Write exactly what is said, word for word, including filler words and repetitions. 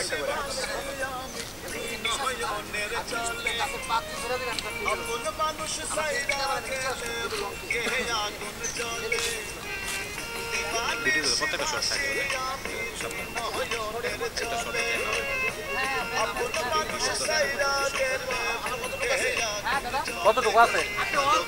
একটা করে ভিডিওতে প্রত্যেকটা শর্ট থাকে কতটুকু আছে